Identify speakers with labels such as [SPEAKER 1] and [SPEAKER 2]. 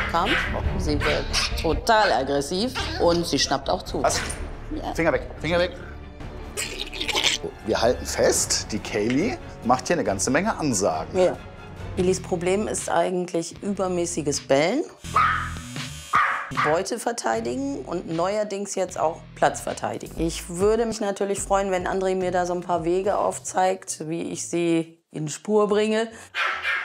[SPEAKER 1] Kampf. Sie wird total aggressiv und sie schnappt auch zu.
[SPEAKER 2] Was?
[SPEAKER 1] Ja.
[SPEAKER 2] Finger weg, Finger weg. Wir halten fest, die Kaylee macht hier eine ganze Menge Ansagen.
[SPEAKER 1] Ja. Billies Problem ist eigentlich übermäßiges Bellen, Beute verteidigen und neuerdings jetzt auch Platz verteidigen. Ich würde mich natürlich freuen, wenn André mir da so ein paar Wege aufzeigt, wie ich sie in Spur bringe.